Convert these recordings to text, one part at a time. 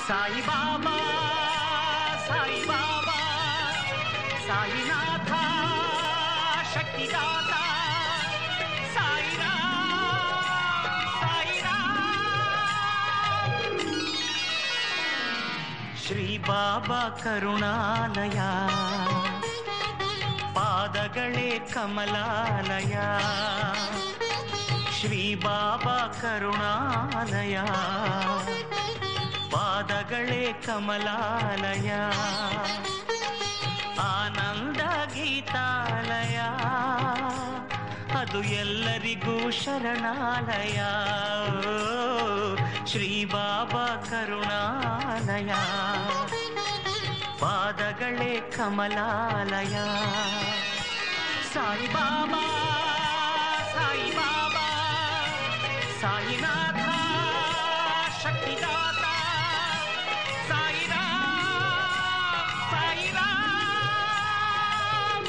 ಸಾಯಿ ಬಾಬಾ ಸಾಯಿ ಬಾಬಾ ಸಾಯಿನಾಥ ಶಕ್ತಿದಾತ ಸಾಯಿರಾಮ್ ಸಾಯಿರಾಮ್ ಶ್ರೀ ಬಾಬಾ ಕರುಣಾಲಯ ಪಾದಗಳೇ ಕಮಲಾಲಯ ಶ್ರೀ ಬಾಬಾ ಕರುಣಾಲಯ ಪಾದಗಳೇ ಕಮಲಾಲಯ ಆನಂದ ಗೀತಾಲಯ ಅದು ಎಲ್ಲರಿಗೂ ಶರಣಾಲಯ ಶ್ರೀ ಬಾಬಾ ಕರುಣಾಲಯ ಪಾದಗಳೇ ಕಮಲಾಲಯ ಸಾಯಿ ಬಾಬಾ ಸಾಯಿ ಬಾಬಾ ಸಾಯಿನಾಥ ಶಕ್ತಿದಾತ ಸಾಯಿರಾಮ್ ಸಾಯಿರಾಮ್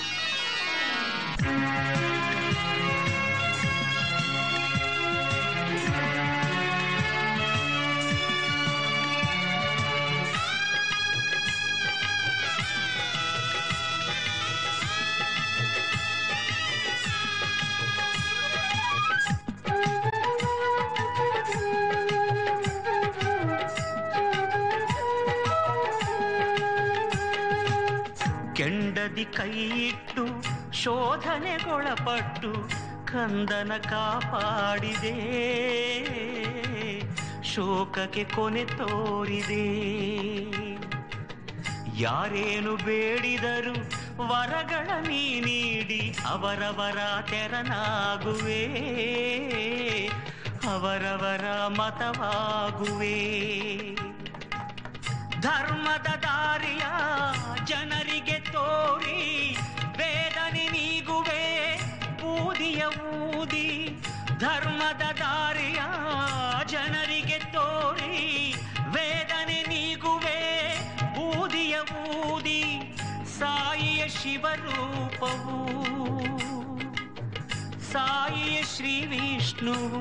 ಕೆಂಡದಿ ಕೈಯಿಟ್ಟು ಶೋಧನೆಗೊಳಪಟ್ಟು ಕಂದನ ಕಾಪಾಡಿದೆ ಶೋಕಕ್ಕೆ ಕೊನೆ ತೋರಿದೆ ಯಾರೇನು ಬೇಡಿದರು ವರಗಳ ನೀಡಿ ಅವರವರ ತೆರನಾಗುವೆ ಅವರವರ ಮತವಾಗುವೆ ಧರ್ಮದ ದಾರಿಯ ಜನರಿಗೆ ತೋರಿ ವೇದನೆ ನೀಗುವೆ ಊದಿಯ ಊದಿ ಧರ್ಮದ ದಾರಿಯ ಜನರಿಗೆ ತೋರಿ ವೇದನೆ ನೀಗುವೆ ಊದಿಯ ಊದಿ ಸಾಯಿಯ ಶಿವರೂಪವು ಸಾಯಿಯ ಶ್ರೀ ವಿಷ್ಣುವು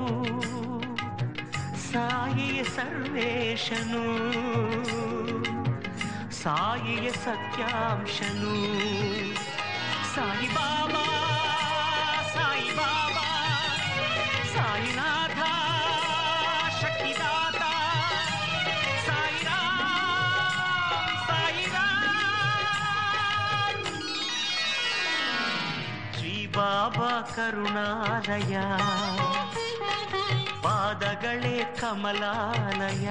ಸಾಯಿಯ ಸರ್ವೇಶನು ಸಾಯಿಯ ಸತ್ಯಾಂಶನು ಸಾಯಿ ಬಾಬಾ ಸಾಯಿ ಬಾಬಾ ಸಾಯಿನಾಥ ಶಕ್ತಿದಾತ ಸಾಯಿರಾಮ್ ಸಾಯಿರಾಮ್ ಶ್ರೀ ಬಾಬಾ ಕರುಣಾಲಯ ಪಾದಗಳೇ ಕಮಲಾಲಯ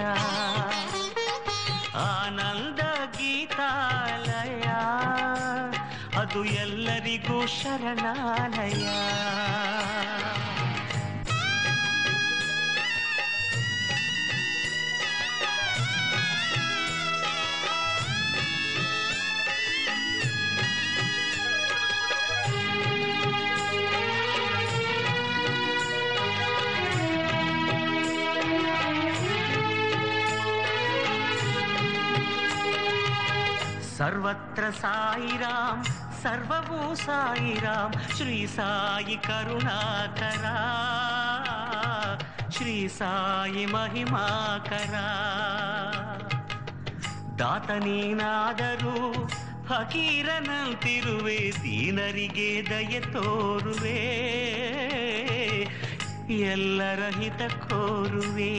ಆನಂದ ಗೀತಾಲಯ ಅದು ಎಲ್ಲರಿಗೂ ಶರಣಾಲಯ ಸರ್ವತ್ರ ಸಾಯಿರಾಮ್ ಸರ್ವವೂ ಸಾಯಿರಾಮ್ ಶ್ರೀ ಸಾಯಿ ಕರುಣಾಕರ ಶ್ರೀ ಸಾಯಿ ಮಹಿಮಾಕರ ದಾತ ನೀನಾದರೂ ಫಕೀರನಂತಿರುವೆ ದೀನರಿಗೆ ದಯೆ ತೋರುವೆ ಎಲ್ಲರ ಹಿತ ಕೋರುವೆ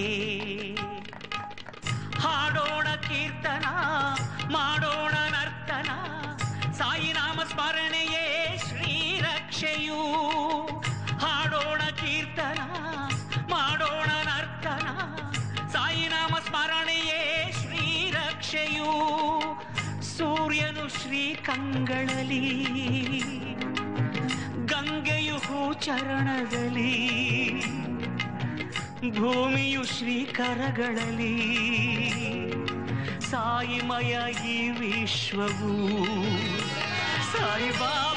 ಹಾಡೋಣ ಕೀರ್ತನ ಮಾಡೋಣ ನರ್ತನ ಸಾಯಿನಾಮ ಸ್ಮರಣೆಯೇ ಶ್ರೀರಕ್ಷೆಯು ಹಾಡೋಣ ಕೀರ್ತನ ಮಾಡೋಣ ನರ್ತನ ಸಾಯಿನಾಮ ಸ್ಮರಣೆಯೇ ಶ್ರೀರಕ್ಷೆಯು ಸೂರ್ಯನು ಶ್ರೀಕಂಗಳಲ್ಲಿ ಗಂಗೆಯು ಹೂಚರಣದಲ್ಲಿ ಭೂಮಿಯು ಶ್ರೀಕರಗಳಲ್ಲಿ ಸಾಯಿಮಯ ಈ ವಿಶ್ವವು ಸಾಯಿ ಬಾಬಾ